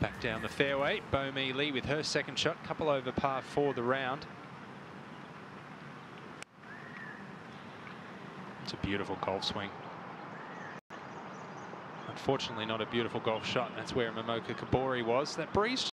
Back down the fairway, Bomee with her second shot, couple over par for the round. It's a beautiful golf swing. Unfortunately, not a beautiful golf shot. That's where Momoka Kabori was. That breeze